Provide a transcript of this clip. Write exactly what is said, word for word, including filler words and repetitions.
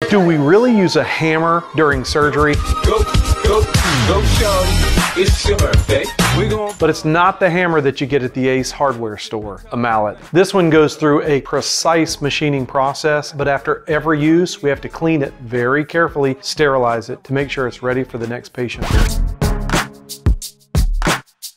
Do we really use a hammer during surgery? Go, go, go, shorty. It's your birthday. We gon' But it's not the hammer that you get at the Ace hardware store, a mallet. This one goes through a precise machining process, but after every use, we have to clean it very carefully, sterilize it to make sure it's ready for the next patient.